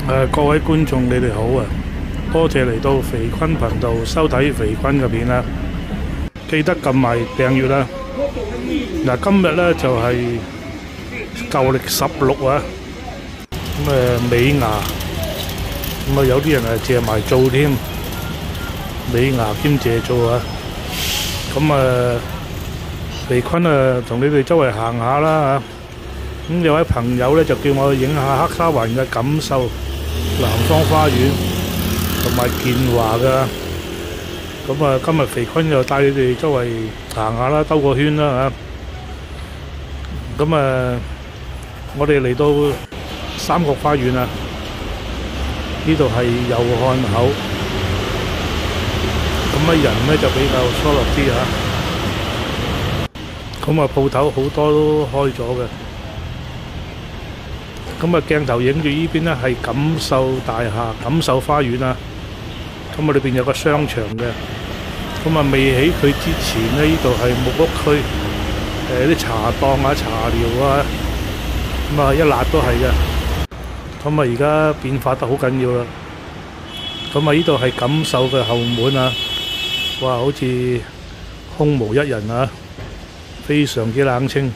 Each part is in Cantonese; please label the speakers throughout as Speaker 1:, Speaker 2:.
Speaker 1: 各位觀眾，你哋好啊！多謝嚟到肥坤頻道收睇肥坤嘅片啦，記得撳埋訂閱啦。嗱，今日呢就係舊曆16啊，咁尾牙，咁有啲人借埋做添，尾牙兼借做啊，咁肥坤同你哋周圍行下啦嚇。咁有位朋友呢，就叫我影下黑沙環嘅感受，南方花園同埋建華㗎。咁今日肥坤又帶你哋周圍行下啦，兜個圈啦嚇。咁我哋嚟到三角花園啊，呢度係祐漢口。咁人呢就比較疏落啲嚇。咁鋪頭好多都開咗嘅。咁鏡頭影住呢邊呢係錦繡大廈、錦繡花園啊。咁裏邊有個商場嘅。咁未起佢之前呢，呢度係木屋區，啲茶檔啊、茶寮啊，咁一辣都係嘅。咁而家變化得好緊要啦。咁呢度係錦繡嘅後門啊，哇！好似空無一人啊，非常之冷清。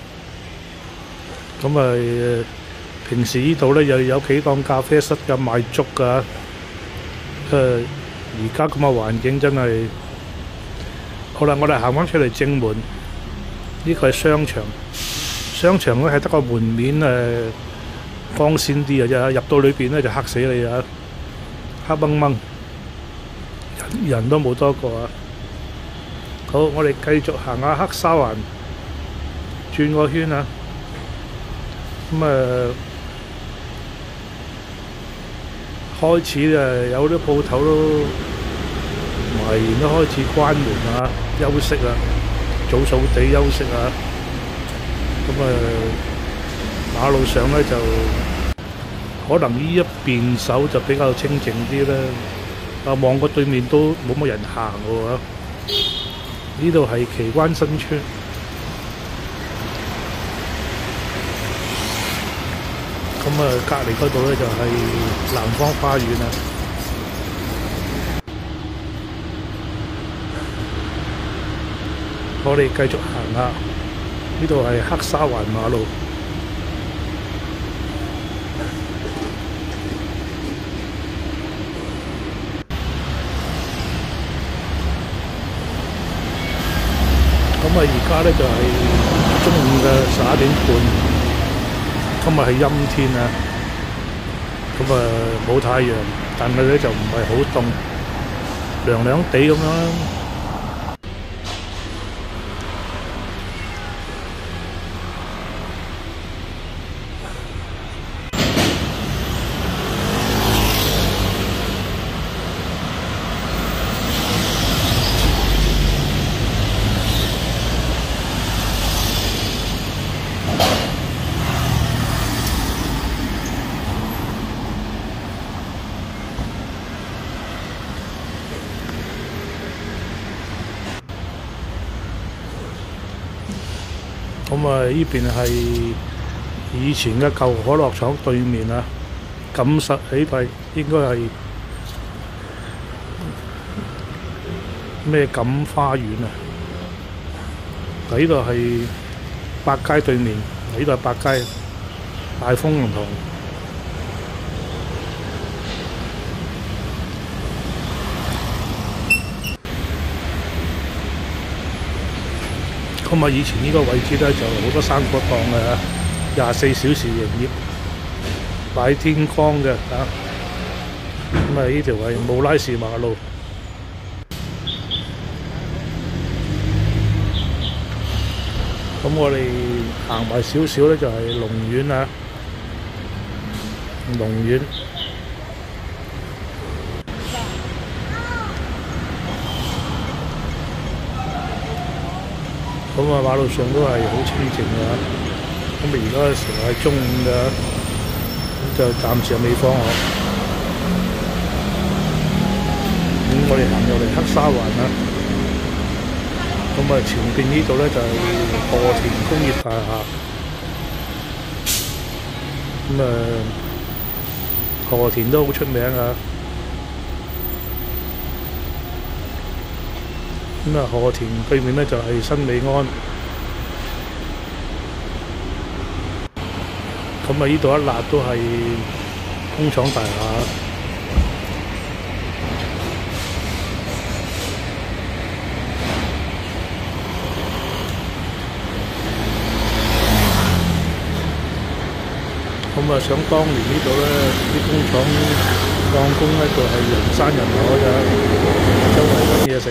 Speaker 1: 咁平時呢度呢又有幾檔咖啡室嘅賣粥㗎，而家咁嘅環境真係好啦。我哋行返出嚟正門，呢個係商場。商場呢係得個門面光鮮啲嘅啫，入到裏邊呢就嚇死你啊！黑掹掹，人都冇多個啊！好，我哋繼續行下黑沙環，轉個圈啊！開始有啲鋪頭都埋完都開始關門啊，休息啊，早地休息啊。馬路上呢就可能呢一邊手就比較清靜啲啦。望過對面都冇乜人行喎。呢度係奇關新村。隔離嗰度呢就係南方花園啊。我哋繼續行下，呢度係黑沙環馬路。而家呢就係中午嘅11點半。今日係陰天啊，冇太陽，但係呢就唔係好凍，涼涼地咁樣啦。呢邊係以前嘅舊可樂廠對面啊，錦繡呢度應該係咩錦花園啊？呢度係百佳對面，呢度係百佳大豐銀行。以前呢個位置呢就好多生果檔嘅，24小時營業，擺天光嘅嚇。呢條係慕拉士馬路。我哋行埋少少呢就係龍苑啊，龍苑。馬路上都係好清靜嘅。而家嘅時候係中午嘅，就暫時未放學。我哋行入嚟黑沙環啦。前邊呢度呢就係河田工業大廈。 河田都好出名啊。咁啊，河田對面呢就係新美安。咁啊，呢度一捺都係工廠大廈。咁啊，想當年呢度咧，啲工廠放工咧就係人山人海㗎，周圍揾嘢食。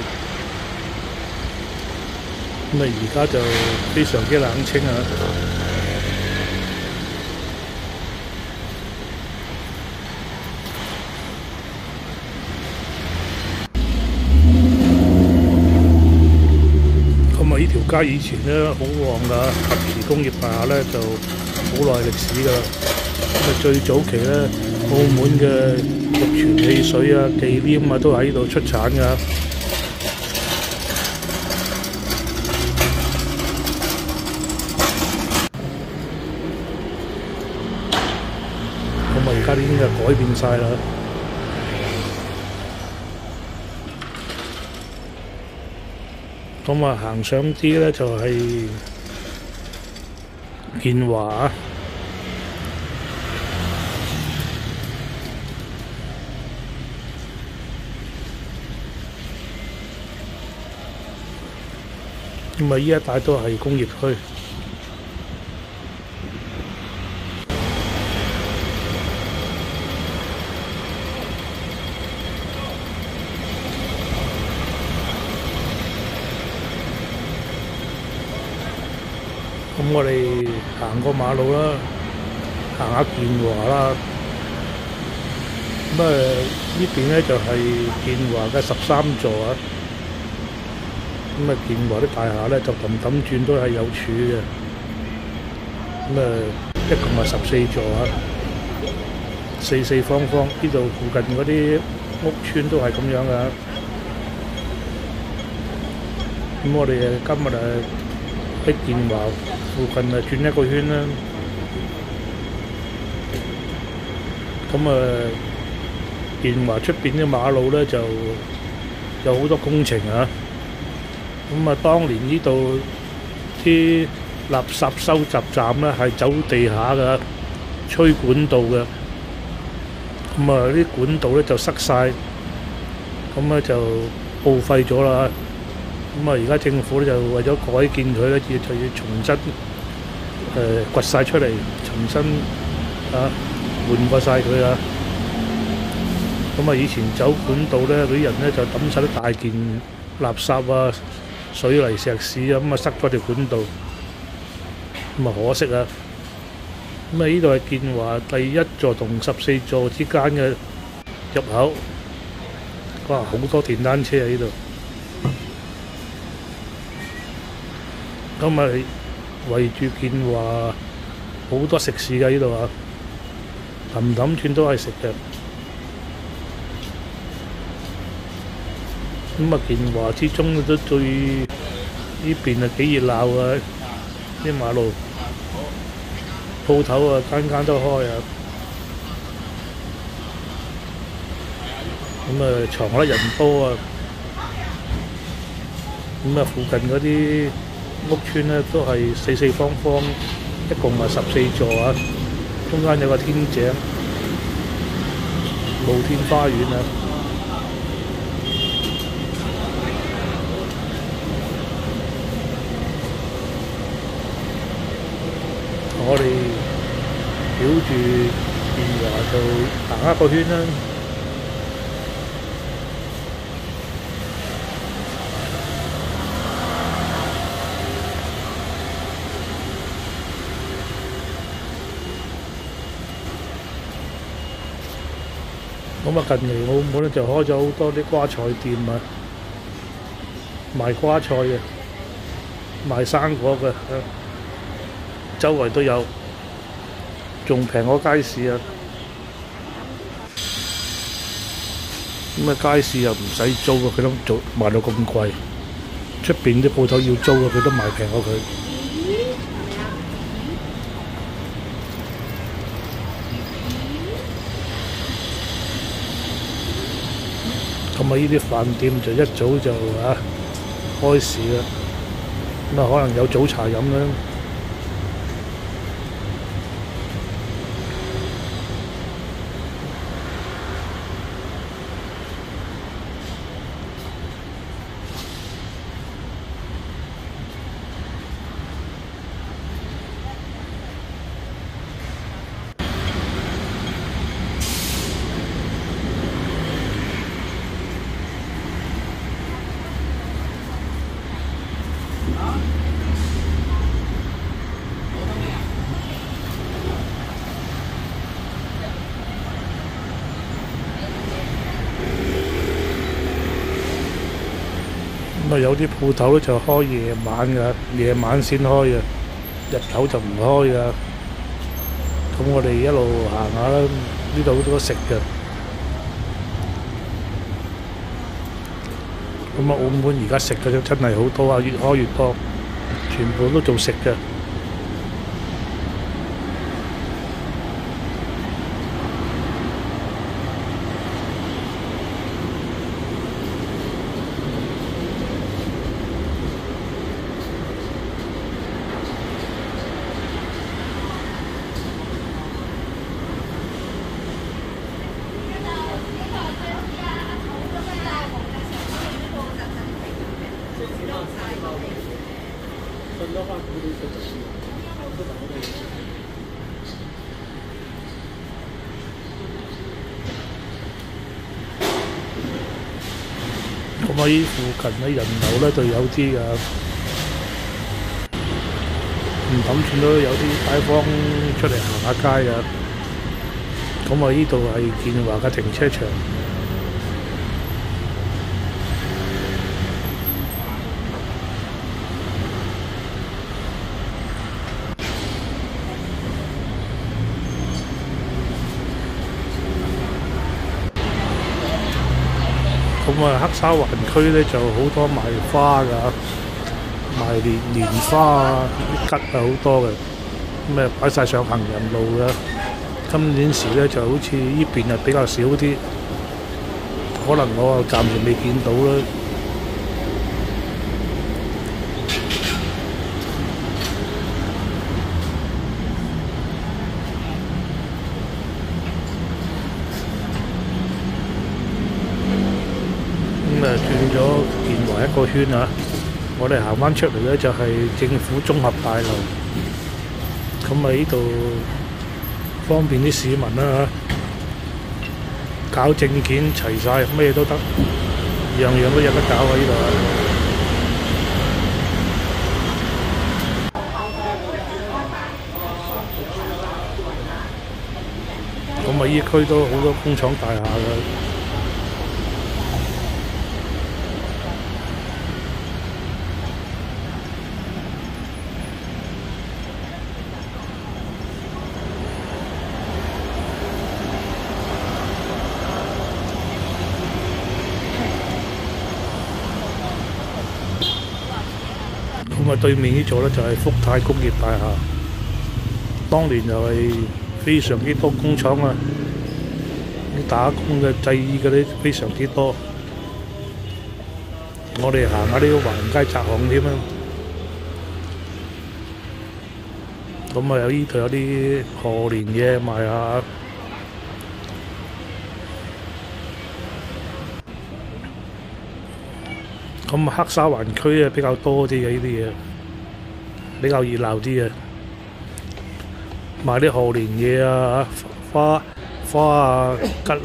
Speaker 1: 咁啊，而家就非常之冷清啊。咁啊，呢條街以前咧好旺㗎，及時工業大廈咧就好耐歷史㗎啦。咁啊，最早期咧，澳門嘅玉泉汽水啊、忌廉啊都喺呢度出產㗎。咁啊，而家已經係改變晒啦。咁啊，行上啲咧就係建華。咁啊，呢一帶都係工業區。咁我哋行過馬路啦，行下建華啦。咁呢邊咧就係建華嘅13座啊。咁啊，建華啲大廈咧就氹氹轉都係有柱嘅。咁一共係14座啊，四四方方。呢度附近嗰啲屋村都係咁樣噶。咁我哋今日喺建華附近轉一個圈啦。咁建華出邊啲馬路咧就有好多工程啊。咁啊，當年呢度啲垃圾收集站咧係走地下㗎，吹管道嘅。咁啊，啲管道咧就塞晒，咁咧就報廢咗啦。咁啊，而家政府咧就為咗改建佢咧，就要重新掘晒出嚟，重新換過晒佢啊。咁啊，以前走管道咧，嗰啲人咧就抌晒啲大件垃圾啊、水泥石屎啊，咁啊塞咗條管道，咁啊可惜啊。咁啊，呢度係建華第1座同14座之間嘅入口。哇，好多電單車喺呢度。咁啊，圍住建華好多食肆㗎呢度啊，氹氹轉都係食嘅。咁啊，建華之中都最呢邊啊幾熱鬧啊！啲馬路鋪頭啊，間間都開啊。咁啊，床甩人多啊。咁啊，附近嗰啲屋村咧都係四四方方，一共係14座啊。中間有個天井，露天花園啊。我哋繞住建華就行一個圈啦。咁啊，近嚟澳門咧就開咗好多啲瓜菜店啊，賣瓜菜嘅，賣生果嘅。周圍都有，仲平過街市啊！咁啊，街市又唔使租啊，佢都做賣到咁貴。出邊啲鋪頭要租啊，佢都賣平過佢。 呢啲飯店就一早就開市啦，可能有早茶飲啦。有啲鋪頭咧就開夜晚㗎，夜晚先開嘅，日頭就唔開㗎。咁我哋一路行下啦，呢度好多食嘅。澳門而家食嘅真係好多越開越多，全部都做食嘅。喺附近嘅人流咧就有啲唔諗見到有啲街坊出嚟行下街呢度係建華嘅停車場。黑沙環區咧就好多賣花㗎，賣蓮花啲桔好多嘅，擺晒上行人路㗎。今年時咧就好似呢邊比較少啲，可能我暫時未見到啦。轉咗建華一個圈我哋行返出嚟咧就係政府綜合大樓。呢度方便啲市民搞證件齊晒，咩都得，樣樣都有得搞呢度呢區都好多工廠大廈㗎。對面呢座咧就係福泰工業大廈，當年就係非常之多工廠啲打工嘅製衣嗰啲非常之多。我哋行下呢個華人街窄巷添有呢度有啲賀年嘢賣下。黑沙環區比較多啲嘅呢啲嘢，比較熱鬧啲嘅，賣啲賀年嘢花桔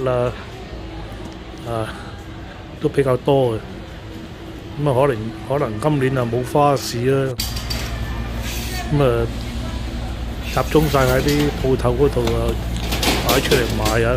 Speaker 1: 都比較多嘅。可能今年冇花市啦，集中晒喺啲鋪頭嗰度擺出嚟賣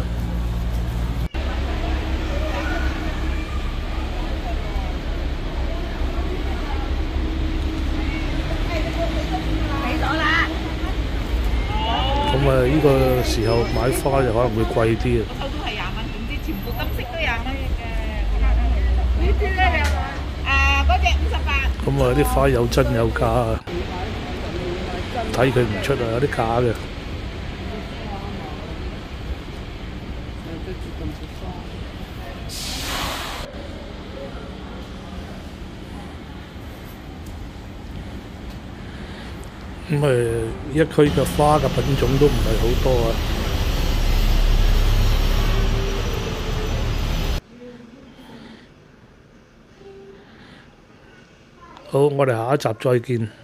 Speaker 1: 呢個時候買花就可能會貴啲
Speaker 2: 手都係20蚊，總之全部金色都20蚊嘅。呢啲咧嗰隻58。
Speaker 1: 啲花有真有假睇佢唔出有啲假嘅。 咁一區嘅花嘅品種都唔係好多啊。好，我哋下一集再見。